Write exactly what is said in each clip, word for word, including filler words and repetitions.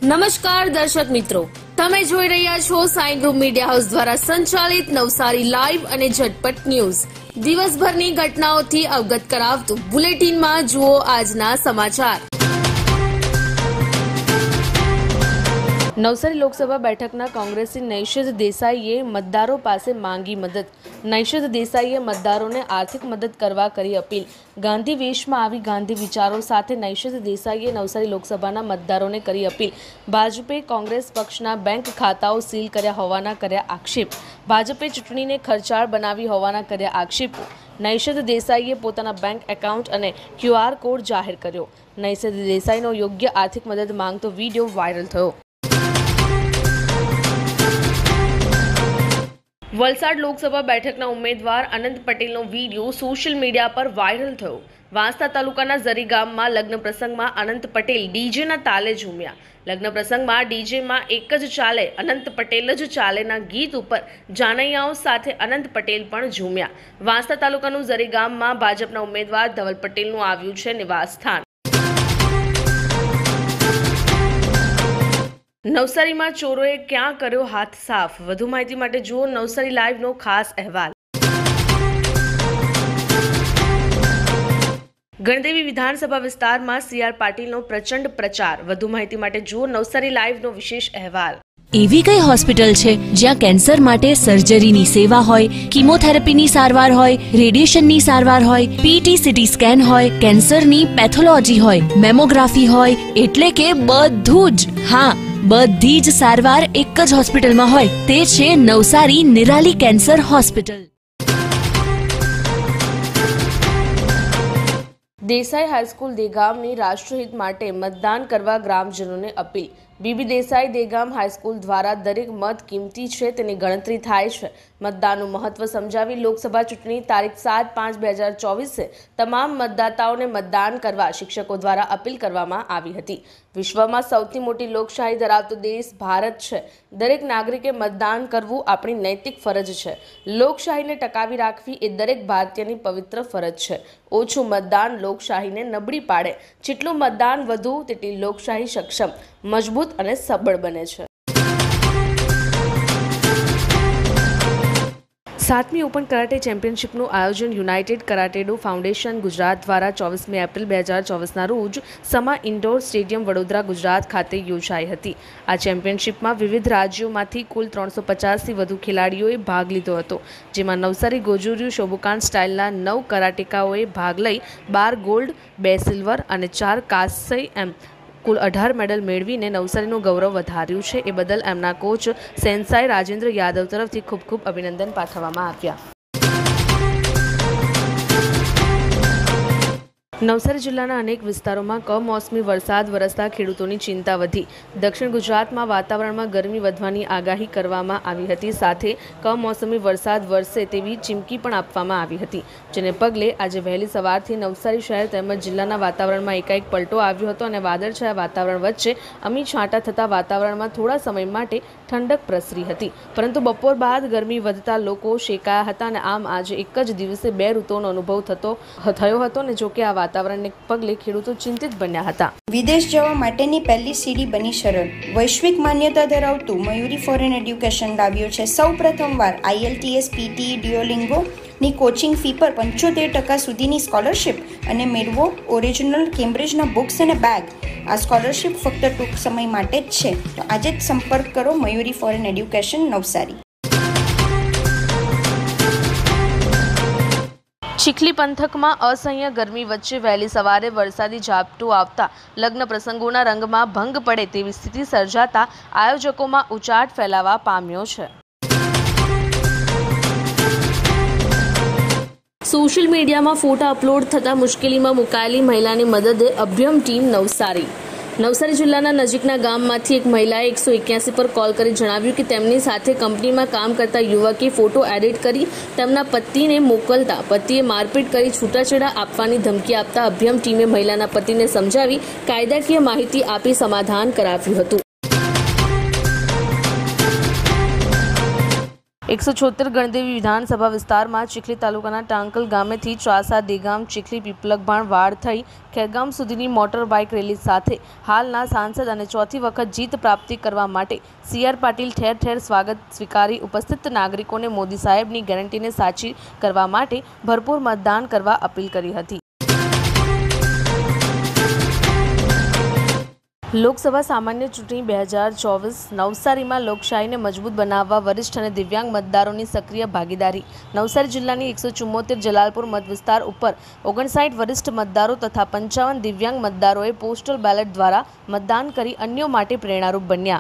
નમસ્કાર દર્શક મિત્રો, તમે જોઈ રહ્યા છો સાઈ ગ્રુપ મીડિયા હાઉસ દ્વારા સંચાલિત નવસારી લાઈવ અને ઝટપટ ન્યૂઝ. દિવસભરની ઘટનાઓથી અવગત કરાવતું બુલેટિનમાં જુઓ આજના સમાચાર. નવસારી લોકસભા બેઠકના કોંગ્રેસી નૈશદ દેસાઈએ મતદારો પાસે માંગી મદદ. નૈશદ દેસાઈએ મતદારોને આર્થિક મદદ કરવા કરી અપીલ. ગાંધી વેશમાં આવી ગાંધી વિચારો સાથે નૈશદ દેસાઈએ નવસારી લોકસભાના મતદારોને કરી અપીલ. ભાજપે કોંગ્રેસ પક્ષના બેંક ખાતાઓ સીલ કર્યા હોવાના કર્યા આક્ષેપ. ભાજપે ચૂંટણીને ખર્ચાળ બનાવી હોવાના કર્યા આક્ષેપો. નૈશદ દેસાઈએ પોતાના બેંક એકાઉન્ટ અને ક્યુઆર કોડ જાહેર કર્યો. નૈશદ દેસાઈનો યોગ્ય આર્થિક મદદ માંગતો વિડીયો વાયરલ થયો. વલસાડ લોકસભા બેઠકના ઉમેદવાર અનંત પટેલનો વિડીયો સોશિયલ મીડિયા પર વાયરલ થયો. વાંસદા તાલુકાના ઝરી ગામમાં લગ્ન પ્રસંગમાં અનંત પટેલ ડીજેના તાલે ઝૂમ્યા. લગ્ન પ્રસંગમાં ડીજેમાં એક જ ચાલે અનંત પટેલ જ ચાલેના ગીત ઉપર જાનૈયાઓ સાથે અનંત પટેલ પણ ઝૂમ્યા. વાંસદા તાલુકાનું ઝરી ગામમાં ભાજપના ઉમેદવાર ધવલ પટેલનું આવ્યું છે નિવાસ સ્થાન. નવસારીમાં ચોરોએ ક્યાં કર્યો હાથ સાફ? વધુ માહિતી માટે જુઓ નવસારી લાઈવનો ખાસ અહેવાલ. ગણદેવી વિધાનસભા વિસ્તારમાં સી આર પાટીલનો પ્રચંડ પ્રચાર. વધુ માહિતી માટે જુઓ નવસારી લાઈવનો વિશેષ અહેવાલ. એવી કઈ હોસ્પિટલ છે જ્યાં કેન્સર માટે સર્જરીની સેવા હોય, કીમોથેરાપીની સારવાર હોય, રેડિયેશનની સારવાર હોય, પીટી સીટી સ્કેન હોય, કેન્સરની પેથોલોજી હોય, મેમોગ્રાફી હોય, એટલે કે બધું જ. હા, બધી જ સારવાર એક જ હોસ્પિટલમાં હોય. તે છે Navsari Nirali cancer hospital. Desai high school દેગામની રાષ્ટ્રહિત માટે મતદાન કરવા ગ્રામજનોને અપીલ. બીબી દેસાઈ દેગામ હાઈસ્કૂલ દ્વારા દરેક મત કિંમતી છે તેની ગણતરી થાય છે. મતદાનનું મહત્વ સમજાવી લોકસભા ચૂંટણી તારીખ સાત પાંચ બે હજાર ચોવીસે તમામ મતદાતાઓને મતદાન કરવા શિક્ષકો દ્વારા અપીલ કરવામાં આવી હતી. વિશ્વમાં સૌથી મોટી લોકશાહી ધરાવતો દેશ ભારત છે. દરેક નાગરિકે મતદાન કરવું આપણી નૈતિક ફરજ છે. લોકશાહીને ટકાવી રાખવી એ દરેક ભારતીયની પવિત્ર ફરજ છે. ઓછું મતદાન લોકશાહીને નબળી પાડે. જેટલું મતદાન વધુ તેટલી લોકશાહી સક્ષમ, મજબૂત અને સબળ બને છે. સાતમી ઓપન કરાટે ચેમ્પિયનશિપનું આયોજન યુનાઇટેડ કરાટેડો ફાઉન્ડેશન ગુજરાત દ્વારા ચોવીસમી એપ્રિલ બે હજાર ચોવીસના રોજ સમા ઇન્ડોર સ્ટેડિયમ વડોદરા ગુજરાત ખાતે યોજાઈ હતી. આ ચેમ્પિયનશિપમાં વિવિધ રાજ્યોમાંથી કુલ ત્રણસો પચાસથી વધુ ખેલાડીઓએ ભાગ લીધો હતો. જેમાં નવસારી ગોજુર્યુ શોબુકાન સ્ટાઇલના નવ કરાટેકાઓએ ભાગ લઈ બાર ગોલ્ડ, બે સિલ્વર અને ચાર કાંસ્ય એમ કુલ અઢાર મેડલ મેળવીને નવસારીનું ગૌરવ વધાર્યું છે. એ બદલ એમના કોચ સેન્સાઈ રાજેન્દ્ર યાદવ તરફથી ખૂબ ખૂબ અભિનંદન પાઠવવામાં આવ્યા. નવસારી જિલ્લાના અનેક વિસ્તારોમાં કમોસમી વરસાદ વરસતા ખેડૂતોની ચિંતા વધી. દક્ષિણ ગુજરાતમાં વાતાવરણમાં ગરમી વધવાની આગાહી કરવામાં આવી હતી. સાથે કમોસમી વરસાદ વરસે તેવી ચીમકી પણ આપવામાં આવી હતી. જેને પગલે આજે વહેલી સવારથી નવસારી શહેર તેમજ જિલ્લાના વાતાવરણમાં એકાએક પલટો આવ્યો હતો અને વાદળછાયા વાતાવરણ વચ્ચે અમી છાંટા થતા વાતાવરણમાં થોડા સમય માટે ઠંડક પ્રસરી હતી. પરંતુ બપોર બાદ ગરમી વધતા લોકો શેકાયા હતા અને આમ આજે એક જ દિવસે બે ઋતુનો અનુભવ થતો થયો હતો. અને જોકે આ વાતાવરણને પગલે ખેડૂતો ચિંતિત બન્યા હતા. વિદેશ જવા માટેની પહેલી સીડી બની સરળ. વૈશ્વિક માન્યતા ધરાવતું મયુરી ફોરેન એડ્યુકેશન લાવ્યું છે સૌ પ્રથમવાર આઈએલટીએસ, પીટી, ડ્યુઓલિંગો ની કોચિંગ ફી પર પંચોતેર ટકા સુધીની સ્કોલરશિપ અને મેળવો ઓરિજિનલ કેમ્બ્રિજના બુક્સ અને બેગ. આ સ્કોલરશિપ ફક્ત ટૂંક સમય માટે જ છે. તો આજે જ સંપર્ક કરો મયુરી ફોરેન એડ્યુકેશન નવસારી. ચીખલી પંથકમાં અસહ્ય ગરમી વચ્ચે વહેલી સવારે વરસાદી ઝાપટું આવતા લગ્ન પ્રસંગોના રંગમાં ભંગ પડે તેવી સ્થિતિ સર્જાતા આયોજકોમાં ઉચાટ ફેલાવા પામ્યો છે. સોશિયલ મીડિયામાં ફોટા અપલોડ થતા મુશ્કેલીમાં મુકાયેલી મહિલાની મદદે અભ્યમ ટીમ નવસારી. નવસારી જિલ્લાના નજીકના ગામમાંથી એક મહિલાએ એકસો એક્યાસી પર કોલ કરી જણાવ્યું કે તેમની સાથે કંપનીમાં કામ કરતા યુવકે ફોટો એડિટ કરી તેમના પતિને મોકલતા પતિએ મારપીટ કરી છૂટાછેડા આપવાની ધમકી આપતા અભ્યમ ટીમે મહિલાના પતિને સમજાવી કાયદાકીય માહિતી આપી સમાધાન કરાવ્યું હતું. એકસો છોતેર ગણદેવી વિધાનસભા વિસ્તારમાં ચીખલી તાલુકાના ટાંકલ ગામેથી ચાસા દેગામ ચીખલી પીપલગભાણ વાડ થઈ ખેરગામ સુધીની મોટર બાઇક રેલી સાથે હાલના સાંસદ અને ચોથી વખત જીત પ્રાપ્તિ કરવા માટે સી આર પાટીલ ઠેર ઠેર સ્વાગત સ્વીકારી ઉપસ્થિત નાગરિકોને મોદી સાહેબની ગેરંટીને સાચી કરવા માટે ભરપૂર મતદાન કરવા અપીલ કરી હતી. લોકસભા સામાન્ય ચૂંટણી બે હજાર ચોવીસ નવસારીમાં લોકશાહીને મજબૂત બનાવવા વરિષ્ઠ અને દિવ્યાંગ મતદારોની સક્રિય ભાગીદારી. નવસારી જિલ્લાની એકસો ચુમ્મોતેર જલાલપુર મત વિસ્તાર ઉપર ઓગણસાઠ વરિષ્ઠ મતદારો તથા પંચાવન દિવ્યાંગ મતદારોએ પોસ્ટલ બેલેટ દ્વારા મતદાન કરી અન્યો માટે પ્રેરણારૂપ બન્યા.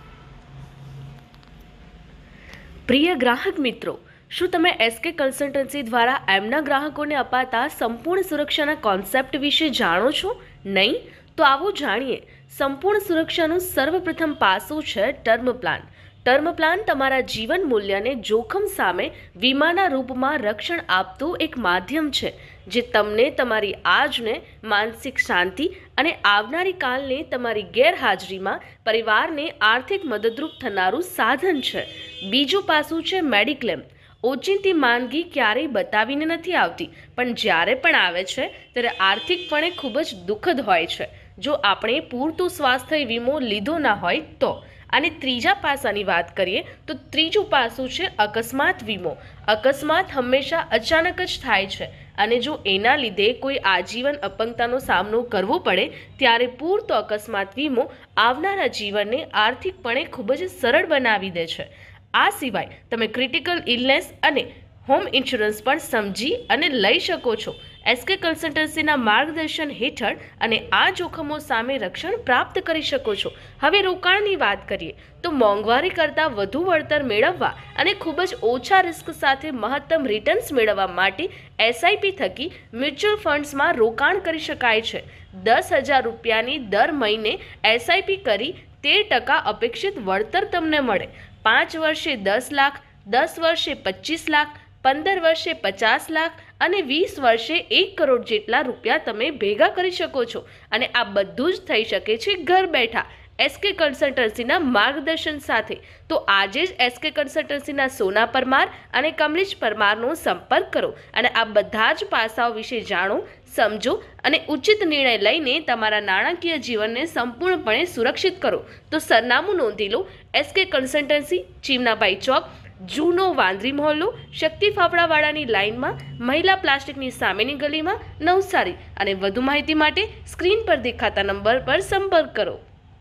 પ્રિય ગ્રાહક મિત્રો, શું તમે એસકે કન્સલ્ટન્સી દ્વારા એમના ગ્રાહકોને અપાતા સંપૂર્ણ સુરક્ષાના કોન્સેપ્ટ વિશે જાણો છો? નહીં? તો આવો જાણીએ. સંપૂર્ણ સુરક્ષાનું સર્વપ્રથમ પાસું છે ટર્મ પ્લાન. ટર્મ પ્લાન તમારા જીવન મૂલ્યને જોખમ સામે વીમાના રૂપમાં રક્ષણ આપતું એક માધ્યમ છે, જે તમને તમારી આજને માનસિક શાંતિ અને આવનારી કાલને તમારી ગેરહાજરીમાં પરિવારને આર્થિક મદદરૂપ થનારું સાધન છે. બીજું પાસું છે મેડિક્લેમ. ઓચિંતી માંદગી ક્યારેય બતાવીને નથી આવતી, પણ જ્યારે પણ આવે છે ત્યારે આર્થિકપણે ખૂબ જ દુઃખદ હોય છે જો આપણે પૂરતું સ્વાસ્થ્ય વીમો લીધો ના હોય તો. અને ત્રીજા પાસાની વાત કરીએ તો ત્રીજું પાસું છે અકસ્માત વીમો. અકસ્માત હંમેશા અચાનક જ થાય છે અને જો એના લીધે કોઈ આજીવન અપંગતાનો સામનો કરવો પડે ત્યારે પૂરતો અકસ્માત વીમો આવનારા જીવનને આર્થિકપણે ખૂબ જ સરળ બનાવી દે છે. આ સિવાય તમે ક્રિટિકલ ઇલનેસ અને હોમ ઇન્સ્યોરન્સ પણ સમજી અને લઈ શકો છો. એસકે કન્સલ્ટન્સીના માર્ગદર્શન હેઠળ અને આ જોખમો સામે રક્ષણ પ્રાપ્ત કરી શકો છો. હવે રોકાણની વાત કરીએ તો મોંઘવારી કરતાં વધુ વળતર મેળવવા અને ખૂબ જ ઓછા રિસ્ક સાથે મહત્તમ રિટર્ન્સ મેળવવા માટે એસઆઈપી થકી મ્યુચ્યુઅલ ફંડ્સમાં રોકાણ કરી શકાય છે. દસ હજાર રૂપિયાની દર મહિને એસઆઈપી કરી તેર ટકા અપેક્ષિત વળતર તમને મળે. પાંચ વર્ષે દસ લાખ, દસ વર્ષે પચીસ લાખ, પંદર વર્ષે પચાસ લાખ અને વીસ વર્ષે એક કરોડ જેટલા રૂપિયા તમે ભેગા કરી શકો છો. અને આ બધું જ થઈ શકે છે ઘર બેઠા એસકે કન્સલ્ટન્સીના માર્ગદર્શન સાથે. તો આજે જ એસકે કન્સલ્ટન્સીના સોના પરમાર અને કમલેશ પરમારનો સંપર્ક કરો અને આ બધા જ પાસાઓ વિશે જાણો, સમજો અને ઉચિત નિર્ણય લઈને તમારા નાણાકીય જીવનને સંપૂર્ણપણે સુરક્ષિત કરો. તો સરનામું નોંધી લો. એસકે કન્સલ્ટન્સી, ચીમનાભાઈ ચોક, જૂનો વાંદરી મહોલ્લો, શક્તિ ફાફડાવાળાની લાઇનમાં, મહિલા પ્લાસ્ટિકની સામેની ગલીમાં, નવસારી. અને વધુ માહિતી માટે સ્ક્રીન પર દેખાતા નંબર પર સંપર્ક કરો.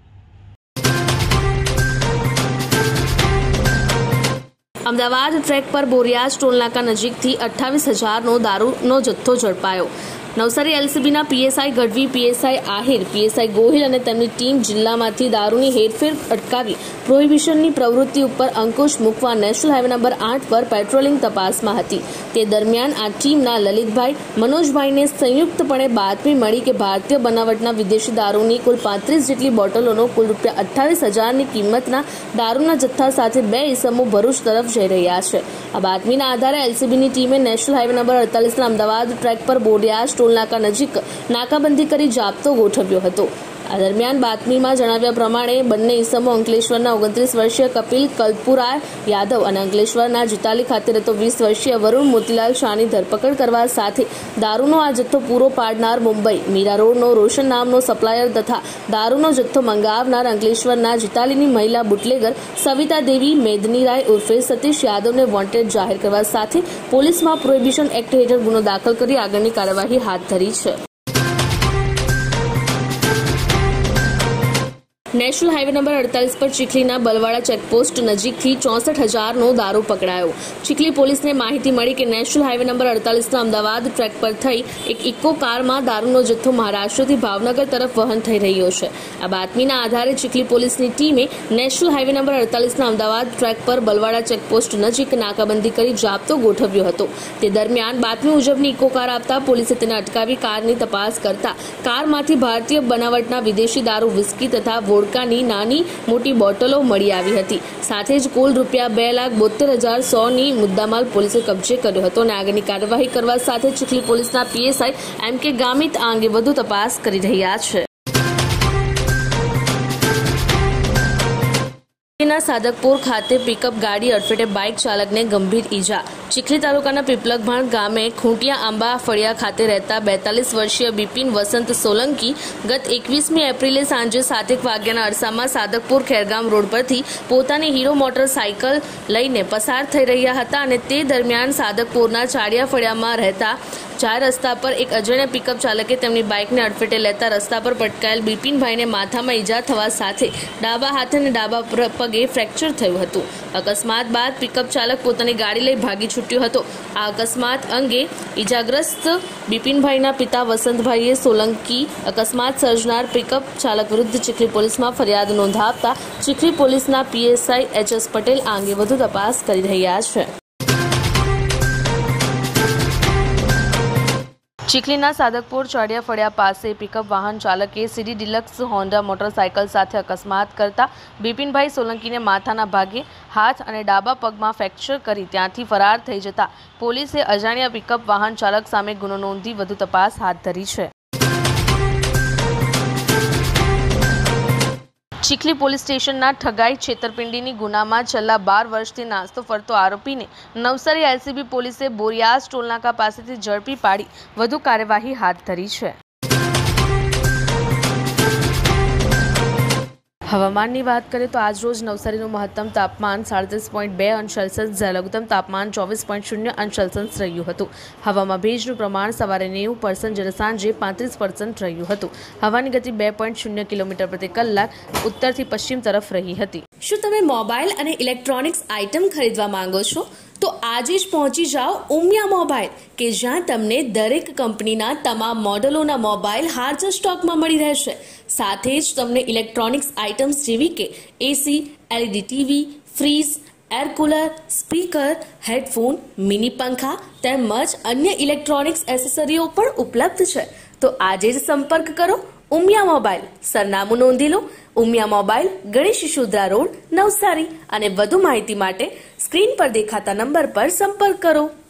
અમદાવાદ ટ્રેક પર બોરિયાજ ટોલનાકા નજીકથી અઠ્ઠાવીસ હજારનો દારૂનો જથ્થો ઝડપાયો. નવસારી એલસીબીના PSI Gadhvi, PSI Ahir, PSI Gohil અને તેમની ટીમ જિલ્લામાંથી દારૂની હેરફેર અટકાવી પ્રોહિબિશનની પ્રવૃત્તિ ઉપર અંકુશ મૂકવા નેશનલ હાઈવે નંબર આઠ પર પેટ્રોલિંગ તપાસમાં હતી. તે દરમિયાન આ ટીમના લલિતભાઈ, મનોજભાઈને સંયુક્તપણે બાતમી મળી કે ભારતીય બનાવટના વિદેશી દારૂની કુલ પાંત્રીસ જેટલી બોટલોનો કુલ રૂપિયા અઠ્ઠાવીસ હજારની કિંમતના દારૂના જથ્થા સાથે બે ઇસમો ભરૂચ તરફ જઈ રહ્યા છે. આ બાતમીના આધારે એલસીબીની ટીમે નેશનલ હાઈવે નંબર અડતાલીસના અમદાવાદ ટ્રેક પર બોરિયાજ ટોલનાકા નજીક નાકાબંધી કરી જાપ્તો ગોઠવ્યો હતો. આ દરમિયાન બાતમીમાં જણાવ્યા પ્રમાણે બંને ઇસમો અંકલેશ્વરના ઓગણત્રીસ વર્ષીય કપિલ કલ્પુરાય યાદવ અને અંકલેશ્વરના જીતાલી ખાતે રહેતો વીસ વર્ષીય વરુણ મોતીલાલ શાહની ધરપકડ કરવા સાથે દારૂનો આ જથ્થો પૂરો પાડનાર મુંબઈ મીરા રોડનો રોશન નામનો સપ્લાયર તથા દારૂનો જથ્થો મંગાવનાર અંકલેશ્વરના જીતાલીની મહિલા બુટલેગર સવિતા દેવી મેદનીરાય ઉર્ફે સતીશ યાદવને વોન્ટેડ જાહેર કરવા સાથે પોલીસમાં પ્રોહિબિશન એક્ટ હેઠળ ગુનો દાખલ કરી આગળની કાર્યવાહી હાથ ધરી છે. નેશનલ હાઈવે નંબર અડતાલીસ પર ચીખલીના બલવાડા ચેકપોસ્ટ નજીકથી ચોસઠ હજારનો દારૂ પકડાયો. ચીખલી પોલીસને માહિતી મળી કે નેશનલ હાઈવે નંબર અડતાલીસના અમદાવાદ ટ્રેક પર થઈ એક ઇકો કારમાં દારૂનો જથ્થો મહારાષ્ટ્રથી ભાવનગર તરફ વહન થઈ રહ્યો છે. આ બાતમીના આધારે ચીખલી પોલીસની ટીમે નેશનલ હાઈવે નંબર અડતાલીસના અમદાવાદ ટ્રેક પર બલવાડા ચેકપોસ્ટ નજીક નાકાબંધી કરી જાપ્તો ગોઠવ્યો હતો. તે દરમિયાન બાતમી મુજબની ઇકો કાર આપતા પોલીસે તેને અટકાવી કારની તપાસ કરતા કારમાંથી ભારતીય બનાવટના વિદેશી દારૂ, વિસ્કી તથા વોડકાની નાની મોટી બોટલો મળી આવી હતી. સાથે જ કુલ રૂપિયા બે લાખ બોતેર હજાર સોની મુદ્દામાલ પોલીસે કબજે કર્યો હતો અને આગળની કાર્યવાહી કરવા સાથે ચીખલી પોલીસના પીએસઆઈ એમ કે ગામિત આ અંગે વધુ તપાસ કરી રહ્યા છે. ચીખલીના સાદકપુર ખાતે પિકઅપ ગાડી અડફેટે બાઇક ચાલકને ગંભીર ઈજા. ચીખલી તાલુકાના પીપલગભાણ ગામે ખૂંટિયા આંબા ફળિયા ખાતે રહેતા બેતાલીસ વર્ષીય બિપિન વસંત સોલંકી ગત એકવીસમી એપ્રિલે સાંજે સાતેક વાગ્યાના અરસામાં સાદકપુર ખેરગામ રોડ પરથી પોતાની હીરો મોટરસાઇકલ લઈને પસાર થઈ રહ્યા હતા અને તે દરમિયાન સાદકપુરના ચાડિયા ફળિયામાં રહેતા ચાર રસ્તા પર એક અજાણ્યા પિકઅપ ચાલકે તેમની બાઇકને અડફેટે લેતા રસ્તા પર પટકાયેલ બિપિનભાઈને માથામાં ઈજા થવા સાથે ડાબા હાથ અને ડાબા પગે ફ્રેક્ચર થયું હતું. અકસ્માત બાદ પિકઅપ ચાલક પોતાની ગાડી લઈ ભાગી છૂટ્યો હતો. આ અકસ્માત અંગે ઈજાગ્રસ્ત બિપિનભાઈના પિતા વસંતભાઈએ સોલંકી અકસ્માત સર્જનાર પિકઅપ ચાલક વિરુદ્ધ ચીખલી પોલીસમાં ફરિયાદ નોંધાવતા ચીખલી પોલીસના પીએસઆઈ એચ એસ પટેલ આ અંગે વધુ તપાસ કરી રહ્યા છે. ચીખલીના સાદકપુર ચાડિયા ફળિયા પાસે પિકઅપ વાહન ચાલકે સીડી ડિલક્સ હોન્ડા મોટરસાઇકલ સાથે અકસ્માત કરતા બિપિનભાઈ સોલંકીને માથાના ભાગે હાથ અને ડાબા પગમાં ફ્રેક્ચર કરી ત્યાંથી ફરાર થઈ જતા પોલીસે અજાણ્યા પિકઅપ વાહન ચાલક સામે ગુનો નોંધી વધુ તપાસ હાથ ધરી છે. ચીખલી પોલીસ સ્ટેશનના ઠગાઈ છેતરપિંડીની ગુનામાં છેલ્લા બાર વર્ષથી નાસ્તો ફરતો આરોપીને નવસારી એલસીબી પોલીસે બોરિયાસ ટોલનાકા પાસેથી ઝડપી પાડી વધુ કાર્યવાહી હાથ ધરી છે. હવામાનની વાત કરીએ તો આજ રોજ નવસારીનું મહત્તમ તાપમાન સાડત્રીસ પોઈન્ટ બે અંશ સેલ્સિયસ જ્યારે લઘુત્તમ તાપમાન ચોવીસ પોઈન્ટ શૂન્ય અંશ સેલ્સિયસ રહ્યું હતું. હવામાં ભેજનું પ્રમાણ સવારે નેવું પર્સન્ટ જ્યારે સાંજે પાંત્રીસ પર્સન્ટ રહ્યું હતું. હવાની ગતિ બે પોઈન્ટ શૂન્ય કિલોમીટર પ્રતિ કલાક ઉત્તરથી પશ્ચિમ તરફ રહી હતી. શું તમે મોબાઈલ અને ઇલેક્ટ્રોનિક્સ આઇટમ ખરીદવા માંગો છો? તો આજે જ પહોંચી જાઓ ઉમિયા મોબાઈલ કે જ્યાં તમને દરેક કંપનીના તમામ મોડેલોના મોબાઈલ હાજર સ્ટોકમાં મળી રહેશે. સાથે જ તમને ઇલેક્ટ્રોનિક્સ આઇટમ્સ જેવી કે AC, LED TV, fridge, air cooler, speaker, headphone, mini પંખા તેમજ અન્ય ઇલેક્ટ્રોનિક્સ એસેસરીઓ પણ ઉપલબ્ધ છે. તો આજે જ સંપર્ક કરો ઉમિયા મોબાઈલ. સરનામું નોંધી લો, ઉમિયા મોબાઈલ, ગણેશ શિશુદ્રા રોડ, નવસારી. અને વધુ માહિતી માટે સ્ક્રીન પર દેખાતા નંબર પર સંપર્ક કરો.